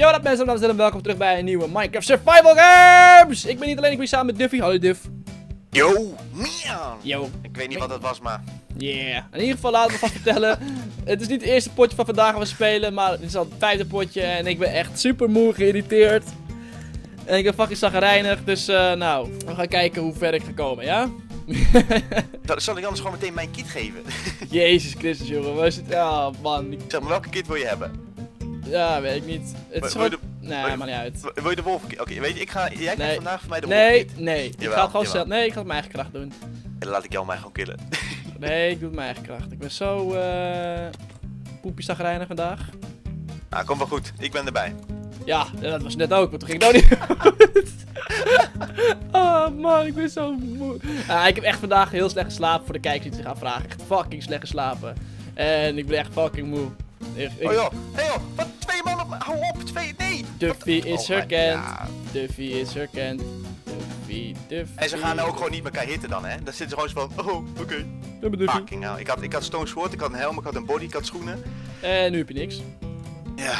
Yo, wat up mensen, dames en heren, welkom terug bij een nieuwe Minecraft Survival Games! Ik ben niet alleen, ik ben samen met Duffy. Hallo Duff. Yo, miauw. Yo. Ik weet niet wat dat was, maar... Yeah. In ieder geval laten we vast vertellen. Het is niet het eerste potje van vandaag dat we spelen, maar het is al het 5e potje en ik ben echt super moe, geïrriteerd. En ik ben fucking zagrijnig, dus nou, we gaan kijken hoe ver ik ga komen, ja? Zal ik anders gewoon meteen mijn kit geven? Jezus Christus, jongen. Waar zit... Ja, man. Zeg maar, welke kit wil je hebben? Ja, weet ik niet. Het is Wil je gewoon... Nee, maakt niet uit. Wil je de wolf? Oké, weet je, jij krijgt vandaag voor mij de wolf. Nee. Ik Jawel, ga het gewoon jawel. zelf... Nee, ik ga het mijn eigen kracht doen. En dan laat ik jou mij gewoon killen. Nee, ik doe het mijn eigen kracht. Ik ben zo... poepie zagrijnig vandaag. Nou, komt wel goed. Ik ben erbij. Ja, dat was net ook, maar toen ging het ook niet goed. Oh man, ik ben zo moe. Ik heb echt vandaag heel slecht geslapen voor de kijkers die zich gaan vragen. Echt fucking slecht geslapen. En ik ben echt fucking moe. Oh joh, hey joh, wat 2 man op me. Hou op, 2, nee. Duffy is Oh, herkend. ja. Duffy is herkend. Duffy. En ze gaan nou ook gewoon niet elkaar hitten dan, hè? Dan zitten ze gewoon zo van, oh, oké. Duffy. Fucking hell. Ik had stone sword, ik had een helm, ik had een body, ik had schoenen. En nu heb je niks. Ja.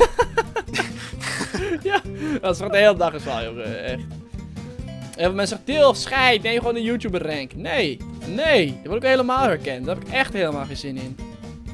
Ja, dat is gewoon de hele dag is wel, jongen. Echt. Heel veel mensen zeggen, Til, scheid, neem gewoon een YouTuber rank. Nee, dat word ik helemaal herkend. Daar heb ik echt helemaal geen zin in.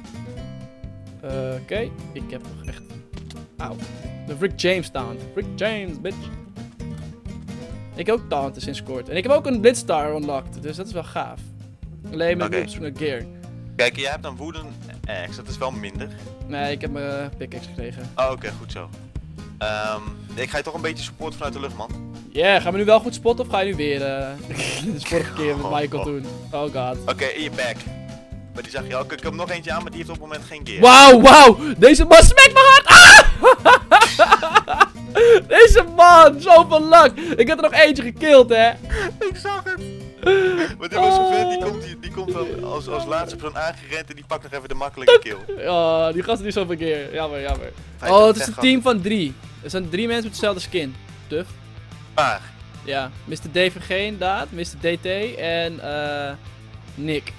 Oké, ik heb nog echt... Auw. De Rick James taunt. Rick James, bitch. Ik heb ook taunten sinds kort. En ik heb ook een Blitzstar unlocked, dus dat is wel gaaf. Alleen met op zoek naar gear. Kijk, jij hebt een wooden axe, dat is wel minder. Nee, ik heb mijn pickaxe gekregen. Oh, oké, goed zo. Ik ga je toch een beetje supporten vanuit de lucht, man. Yeah, gaan we nu wel goed spotten of ga je nu weer de vorige keer met Michael doen? Oh god. Oké, in je back. Maar die zag je al. Ik heb nog eentje aan, maar die heeft op het moment geen gear. Wauw! Deze man smekt me hard! Ah! Deze man, zoveel luck! Ik heb er nog eentje gekild, hè? Ik zag het! Maar dit was zo vet, die komt dan als laatste persoon aangerend en die pakt nog even de makkelijke kill. Oh, die gast die zoveel keer. Jammer. Fijn, Oh, het is een team van 3. Er zijn 3 mensen met dezelfde skin. Tuff. Waar? Ja, Mr. DVG inderdaad, Mr. DT en Nick.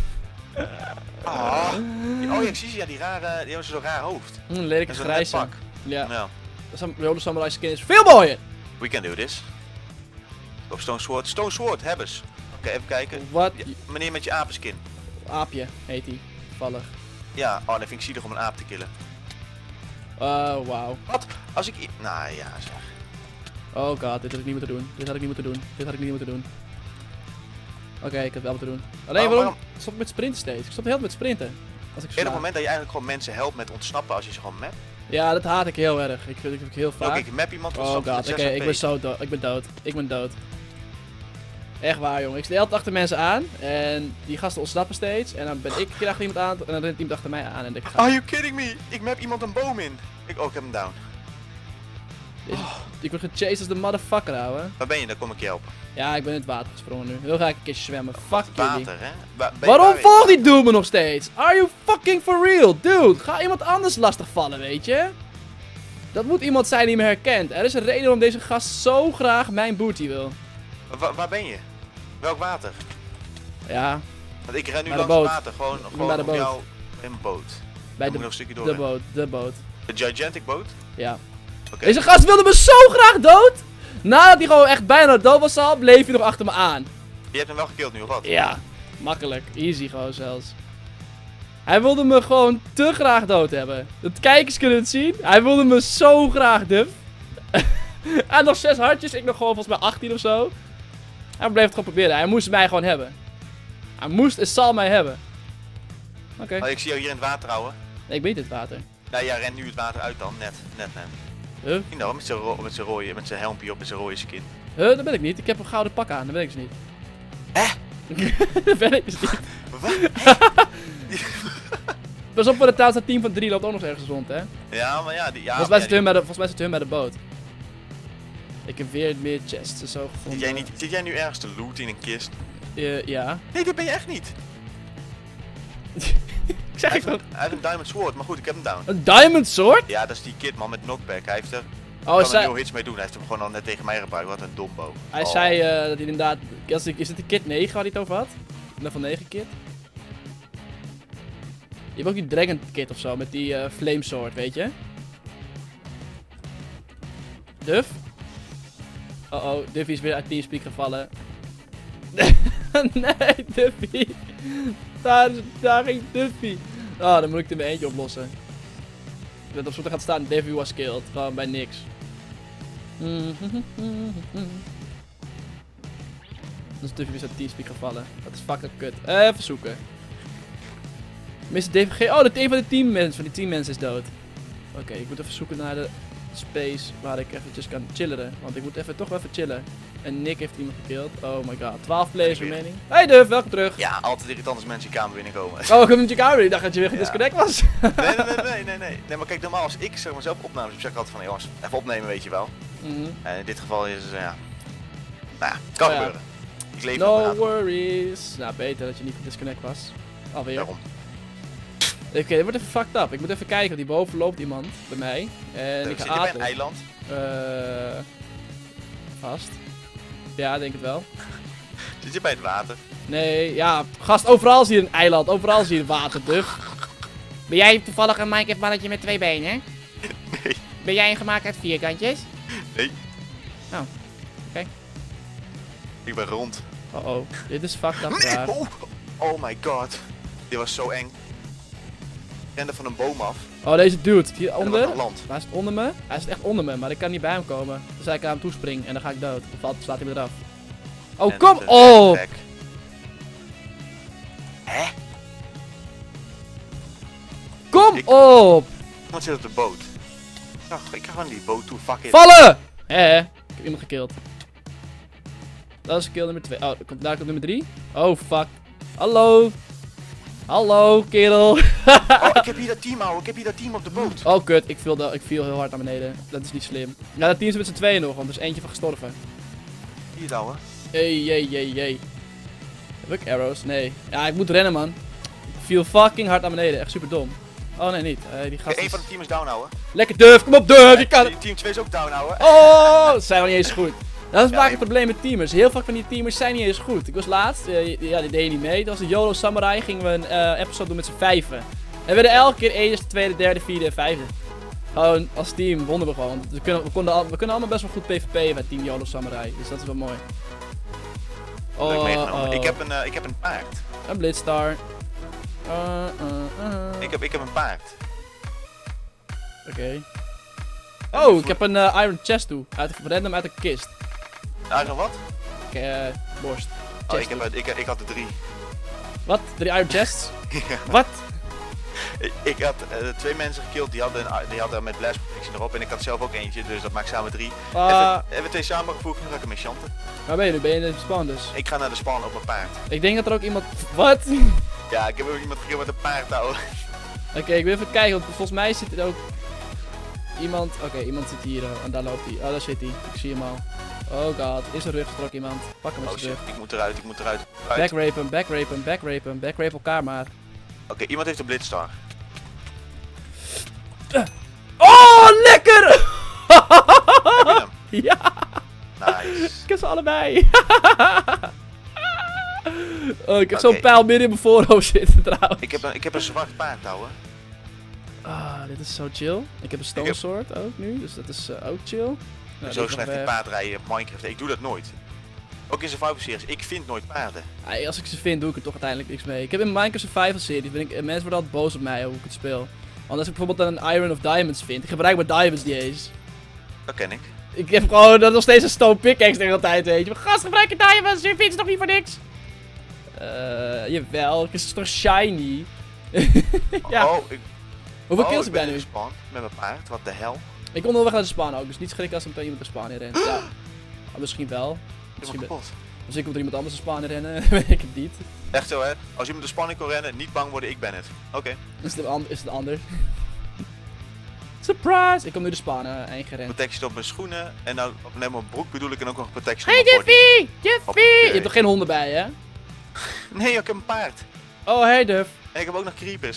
Oh ja, ik zie ze, ja, die hebben zo'n raar hoofd. Lelijk En zo'n grijs. net pak. Ja, Ja. de Rode Samurai skin is veel mooier! We can do this. Op Stone Sword. Stone Sword, hebben ze. Oké, even kijken. Wat? Ja, meneer met je apenskin. Aapje heet hij, toevallig. Ja, oh, dat vind ik zielig om een aap te killen. Wauw. Wat? Als ik... Nou ja, zeg. Oh god, dit had ik niet moeten doen. Oké, ik had het wel moeten doen. Alleen waarom? Ik stop met sprinten steeds. Ik stop heel met sprinten. Als ik Op het sla. moment dat je eigenlijk gewoon mensen helpt met ontsnappen als je ze gewoon map. Ja, dat haat ik heel erg. Ik vind het heel vaak. Oké, ik map iemand Oh ontsnapt god, met oké, 6 ik HP. ben zo dood. Ik ben dood. Echt waar, jongen. Ik sta altijd achter mensen aan. En die gasten ontsnappen steeds. En dan ben ik een keer achter iemand aan. En dan rent iemand achter mij aan. En ik ga... Are you kidding me? Ik map iemand een boom in. Ik heb hem down. Ik word gechased als de motherfucker, ouwe. Waar ben je? Dan kom ik je helpen. Ja, ik ben in het water gesprongen nu. Heel graag een keertje zwemmen. Fuck jullie. Water, hè? Waarom volgt die dude me nog steeds? Are you fucking for real? Dude, ga iemand anders lastigvallen, weet je? Dat moet iemand zijn die me herkent. Er is een reden waarom deze gast zo graag mijn booty wil. Waar ben je? Welk water? Ja, Want ik ren nu bij de langs het boot. water. Gewoon bij de op boot. jou een boot. bij Dan moet nog een stukje door. de boot. De gigantic boot? Ja. Oké. Deze gast wilde me zo graag dood. Nadat hij gewoon echt bijna dood was al, bleef hij nog achter me aan. Je hebt hem wel gekild nu, of wat? Ja, makkelijk. Easy gewoon zelfs. Hij wilde me gewoon te graag dood hebben. De kijkers kunnen het zien. Hij wilde me zo graag, Duff. En nog 6 hartjes. Ik nog gewoon volgens mij 18 of zo. Hij bleef het gewoon proberen. Hij moest mij gewoon hebben. Hij moest en zal mij hebben. Oké. Oh, ik zie jou hier in het water houden. Nee, ik ben niet in het water. Nou, jij rent nu het water uit dan. Net. Huh? You know, met zijn helmpje op en zijn rode skin. Huh, dat ben ik niet. Ik heb een gouden pak aan. Dat ben ik dus niet. Dat ben ik dus niet. Wat? Pas op voor de taal, team van 3 loopt ook nog ergens rond, hè? Ja, maar ja. Volgens mij zit hun bij de boot. Ik heb weer meer chests en zo gevonden. Zit jij nu ergens te looten in een kist? Ja. Nee, dat ben je echt niet. Ik zeg Hij het toch. heeft een diamond sword, maar goed, ik heb hem down. Een diamond sword? Ja, dat is die kid man met knockback. Hij heeft er Oh, kan er 0 hits mee doen. Hij heeft hem gewoon al net tegen mij gebruikt. Wat een dombo. hij zei dat hij inderdaad... Is het de kit 9 waar hij het over had? Level 9 kit? Je hebt ook die dragon kit of zo, met die flame sword, weet je? Duff? Oh, Duffy is weer uit Teamspeak gevallen. Nee, Duffy. Daar ging Duffy. Oh, dan moet ik het in mijn eentje oplossen. Dat op zo'n gaat staan, Duffy was killed. Gewoon bij niks. Dan is Duffy weer uit Teamspeak gevallen. Dat is fucking kut. Even zoeken. Mr. DVG. Oh, een van die teammensen is dood. Oké, ik moet even zoeken naar de space waar ik eventjes kan chilleren. Want ik moet toch wel even chillen. En Nick heeft iemand gekillt. Oh my god. 12 players remaining. Hey Duff, welkom terug. Ja, altijd irritant als mensen je kamer binnenkomen. Oh, ik kom in je kamer. Ik dacht dat je weer gedisconnect was. Nee, maar kijk, normaal als ik zeg maar zelf opnames heb, zeg ik altijd van, jongens, even opnemen, weet je wel. En in dit geval is het, ja. Nou ja, het kan gebeuren. Ik leef no worries. Nou, beter dat je niet gedisconnect was. Alweer. Daarom. Oké, dit wordt even fucked up. Ik moet even kijken, want hierboven loopt iemand bij mij. En ik Zit ga je bij een eiland? Vast. Ja, denk het wel. Zit je bij het water? Nee, ja, gast, overal is hier een eiland. Overal is hier een waterduf. Ben jij toevallig een Minecraft-mannetje met 2 benen? Nee. Ben jij een gemaakt uit vierkantjes? Nee. Oh, oké. Ik ben rond. Oh, dit is fucked up Nee. raar. Oh my god. Dit was zo eng. Ik rende van een boom af. Oh, deze dude, hieronder. En land. Hij zit onder me. Hij zit echt onder me, maar ik kan niet bij hem komen. Dus hij kan hem toespringen en dan ga ik dood. Of slaat hij me eraf. Oh, En kom de op! backpack. Hè? Kom Ik- op! Iemand zit op de boot. Ik ga gewoon die boot toe, fuck it. Vallen! Ik heb iemand gekilld. Dat is kill nummer 2. Oh, daar komt nummer 3. Oh, fuck. Hallo. Hallo, kerel. Oh, ik heb hier dat team, ouwe. Ik heb hier dat team op de boot. Oh, kut. Ik viel heel hard naar beneden. Dat is niet slim. Ja, dat team is met z'n tweeën nog, want er is eentje van gestorven. Hier, ouwe. Jee. Heb ik arrows? Nee. Ja, ik moet rennen, man. Ik viel fucking hard naar beneden. Echt super dom. Oh, nee, niet. Die gast Eén is... van het team is down, ouwe. Lekker Duff. Kom op, Duff. Je kan het. Team 2 is ook down, ouwe. Oh, dat zijn wel niet eens goed. Dat is vaak nee. het probleem met teamers. Heel vaak van die teamers zijn niet eens goed. Ik was laatst, ja, die deed niet mee. Dat was een YOLO Samurai. Gingen we een episode doen met z'n 5. En we werden elke keer eerste, tweede, derde, vierde en vijfde. Gewoon als team wonnen we gewoon. We kunnen allemaal best wel goed PvP'en bij Team YOLO Samurai. Dus dat is wel mooi. Leuk meegenomen. Ik heb een paard. Een Blitzstar. Ik heb een paard. Oké. Oh, ik heb een Iron Chest toe. Random uit een kist. Iron wat? Borst. Oh, Chest toe. ik had er 3. Wat? 3 Iron Chests? Ja. Wat? Ik had 2 mensen gekilld, die hadden met blast protection erop en ik had zelf ook eentje, dus dat maakt samen 3. Even 2 samengevoegd, nu ga ik ermee chanten. Waar ben je nu? Ben je in de spawn dus? Ik ga naar de spawn op mijn paard. Ik denk dat er ook iemand... Wat? Ja, ik heb ook iemand gekilld met een paard, ouwe. Oké, ik wil even kijken, want volgens mij zit er ook... Iemand... Oké, iemand zit hier en daar loopt hij. Oh, daar zit hij. Ik zie hem al. Oh god, is er ruggestrok iemand? Pak hem met Oh zijn shit, rug. ik moet eruit. Backrape hem. Backrape elkaar maar. Oké, iemand heeft een blitzstar. Oh, lekker! Heb je hem? Ja, Nice. ik heb ze allebei. Oh, ik heb zo'n Oké. pijl midden in mijn voorhoofd zitten trouwens. Ik heb een zwart paard, ouwe. Ah, dit is zo chill. Ik heb een stone sword ook nu, dus dat is ook chill. Nou, Zo dit slecht nog in weg. paardrijden op Minecraft. Ik doe dat nooit. Ook in Survival Series. Ik vind nooit paarden. Ah, als ik ze vind, doe ik er toch uiteindelijk niks mee. Ik heb in Minecraft Survival Series, mensen worden altijd boos op mij hoe ik het speel. Want als ik bijvoorbeeld een Iron of Diamonds vind, ik gebruik mijn Diamonds niet eens. Dat ken ik. Ik heb gewoon nog steeds een stone pickaxe de hele tijd, weet je. Maar gast, gebruik je Diamonds, je vindt ze toch niet voor niks? Jawel, het is toch shiny? Ja. Hoeveel kills heb jij nu? Gespawn met mijn paard, wat de hel. Ik kom onderweg naar de spawn ook, dus niet schrikken als er meteen iemand de spawn in rent. Ja. Oh, misschien wel. Misschien kapot. Misschien komt er iemand anders de spawn in rennen, weet ik het niet. Echt zo hè, als iemand de spanning kon rennen, niet bang worden, ik ben het. Oké. Is het ander? Surprise! Ik kom nu de spawn ingerend. Protection op mijn schoenen en nou op net mijn broek bedoel ik en ook nog protection Hey op mijn body. Duffy! Duffy! Hoppakee. Je hebt toch geen honden bij je? Nee, ik heb een paard. Oh, hey Duff. En ik heb ook nog creepers.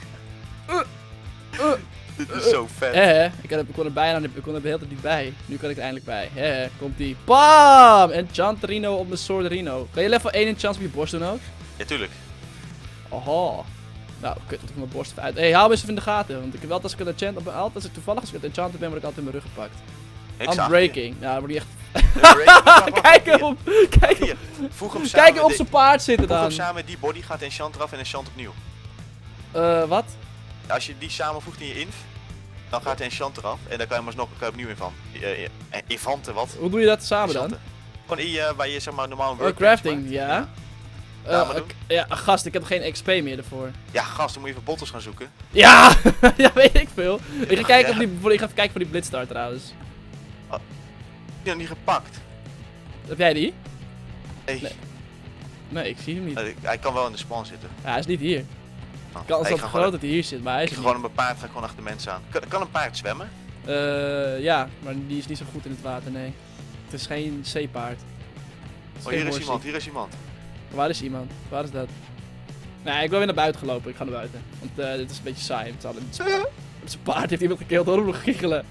Dit is zo vet. Ik kon er bijna, ik kon er de hele tijd niet bij. Nu kan ik er eindelijk bij. Komt die. Bam! Enchant Rino op mijn Sword Rino. Kan je level 1 enchant op je borst doen ook? Ja, tuurlijk. Oho. Nou, kut, dat ik mijn borst even uit. Haal me eens even in de gaten. Want ik heb wel als ik het enchant op mijn alt, als ik toevallig als ik het enchanted ben, word ik altijd in mijn rug gepakt. Unbreaking. Ja, dan word je echt... Wacht, Kijk hier. hem op! Kijk hem! Hier. Voeg hem samen Kijk hem op met zijn paard zitten voeg hem dan! samen met die body, gaat enchant eraf en enchant opnieuw. Wat? Als je die samenvoegt in je inf, dan gaat de enchant eraf en dan kan je hem alsnog opnieuw invan. Infanten, wat? Hoe doe je dat samen dan? Gewoon waar je zeg maar normaal een Oh, workbench crafting, maakt. ja. maar doen. Ja, gast, ik heb nog geen XP meer ervoor. Ja, gast, dan moet je even bottles gaan zoeken. Ja! Ja, weet ik veel. Ik ga kijken, Ja. ik ga even kijken voor die Blitzstar trouwens. Heb je nog niet gepakt? Heb jij die? Nee. Nee. Nee, ik zie hem niet. Hij kan wel in de spawn zitten. Ja, hij is niet hier. Oh. Kans Ik dat ga het gewoon- groot dat hij hier zit, maar hij is Ik er ga niet. gewoon op mijn paard, ga ik gewoon achter de mensen aan. Kan een paard zwemmen? Ja, maar die is niet zo goed in het water, nee. Het is geen zeepaard. Het Oh, geen hier is horsey. iemand, hier is iemand. Waar is iemand? Waar is dat? Nee, ik wil weer naar buiten gelopen. Ik ga naar buiten. Want dit is een beetje saai. Het is zijn paard heeft iemand gekild. Hoor hem nog giechelen.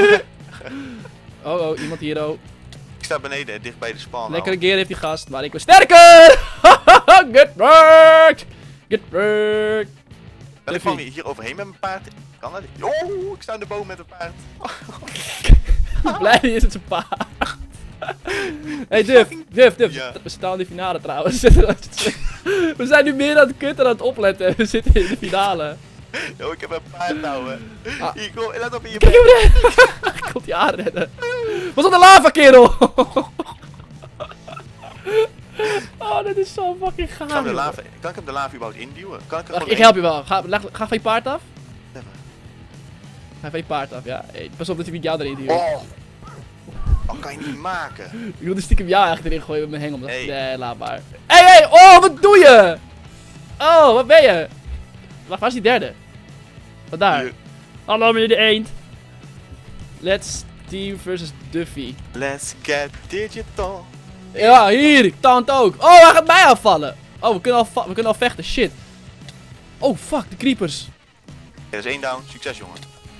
Oh, iemand hier, oh. Ik sta beneden, dicht bij de spawn. Lekkere gear heeft die gast, maar ik ben sterker! Get worked! Get worked! Kan ik gewoon hier overheen met mijn paard? Kan dat? Oh, ik sta in de boom met mijn paard. Blij is het zijn paard. Hey Duff, Ja. we staan in de finale trouwens. We zijn nu meer aan het kutten dan aan het opletten. We zitten in de finale. Oh, ik heb een paard nou. Ah. Hier, kom, let op in je Kijk bek. hem erin! Ik komt die aanrennen. Wat is dat een lava kerel? Oh, dit is zo fucking gaaf. Kan jongen. ik hem de lava überhaupt induwen? Kan ik er Wacht, gewoon ik help je wel. Ga van je paard af. Even. Ga van je paard af, ja. Hey, pas op dat hij niet jou erin duwt. Oh. Dat kan je niet maken. Ik wilde stiekem jou eigenlijk erin gooien met mijn hengel. Hey. Nee, laat maar. Hey, oh, wat doe je? Oh, wat ben je? Wacht, waar is die derde? Wat daar? Hier. Hallo meneer de eend. Let's Team versus Duffy. Let's get digital. Ja, hier, taunt ook. Oh, hij gaat mij aanvallen. Oh, we kunnen al vechten, shit. Oh, fuck, de creepers. Er is 1 down, succes jongen.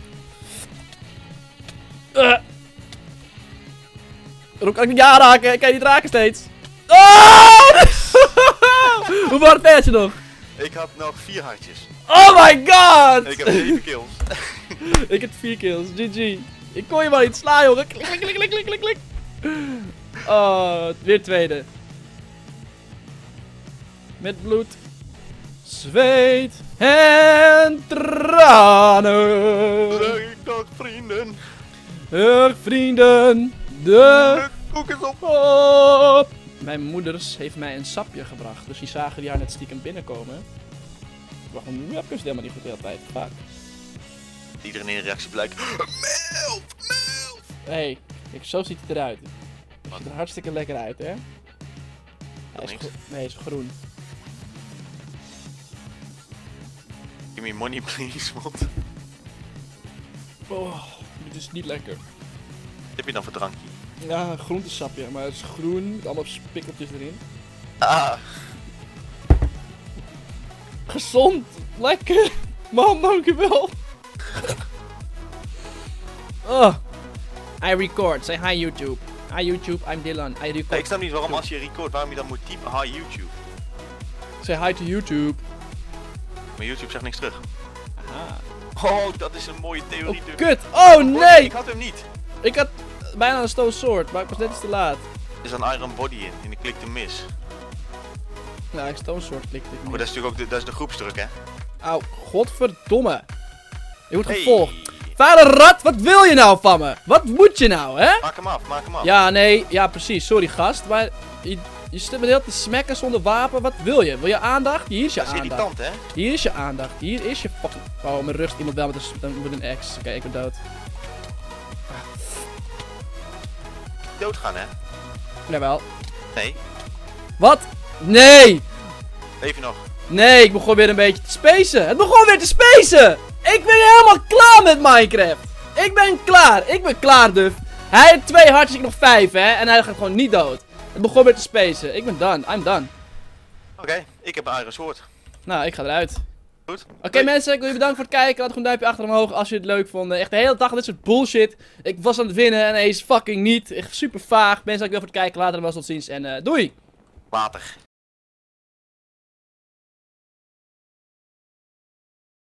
Waarom kan ik niet ja raken? Ik kan je niet raken steeds. Oh! Hoe hard ben je nog? Ik had nog 4 hartjes. Oh my god! En ik heb 7 kills. Ik heb 4 kills, GG. Ik kon je maar niet slaan, jongen. Klik, klik, klik, klik, klik, klik. Oh, weer tweede. Met bloed, zweet en tranen. Dag vrienden. Dag vrienden, de De koek is op. op. Mijn moeders heeft mij een sapje gebracht, dus die zagen die haar net stiekem binnenkomen. Ik dacht, ja, ik het helemaal niet goed de hele tijd. Fuck. Iedereen in de reactie blijkt. Melf! Melf! Hé, kijk, zo ziet het eruit. Het ziet er hartstikke lekker uit, hè? Hij is niks. nee, hij is groen. Give me money please, wat Oh, dit is niet lekker. heb je dan voor drankje? Ja, een groentesapje, maar het is groen met allemaal spikkeltjes erin. Ah, Gezond, lekker. Man, dankjewel. Oh. I record, say hi YouTube. Hi YouTube, I'm Dylan. I record. nee, ik snap niet waarom als je record, waarom je dan moet typen hi YouTube. Say hi to YouTube. Maar YouTube zegt niks terug. Aha. Oh, dat is een mooie theorie. Oh, Duff. kut. Oh, nee. Ik had hem niet. Ik had bijna een stone sword, maar ik was net iets te laat. Er is een iron body in en ik klikte mis. Nou, ik stone sword klikte ik Maar niet. dat is natuurlijk ook dat is de groepsdruk, hè? Auw, godverdomme. Je wordt Hey. gevolgd. Vuile rat, wat wil je nou van me? Wat moet je nou, hè? Maak hem af, maak hem af. Ja, nee, ja precies. Sorry gast, maar je zit me de hele tijd te smekken zonder wapen. Wat wil je? Wil je aandacht? Hier is je Dat is aandacht. irritant, hè? Hier is je aandacht. Hier is je fucking... Oh, mijn rust. Iemand wel met een ex. Oké, ik ben dood. Doodgaan, hè? Jawel. Nee. Wat? Nee! Leef je nog? Nee, ik begon weer een beetje te spacen. Het begon weer te spacen! Ik ben helemaal klaar met Minecraft. Ik ben klaar, Duff. Hij heeft 2 hartjes, ik nog 5, hè. En hij gaat gewoon niet dood. Het begon weer te spacen. Ik ben done. I'm done. Oké, ik heb een iron sword. Nou, ik ga eruit. Goed. Oké, mensen, ik wil je bedanken voor het kijken. Laat gewoon een duimpje achter omhoog als je het leuk vond. Echt de hele dag dit soort bullshit. Ik was aan het winnen en hij is fucking niet. Echt super vaag. Mensen, dankjewel voor het kijken. Later dan wel tot ziens en doei! Later.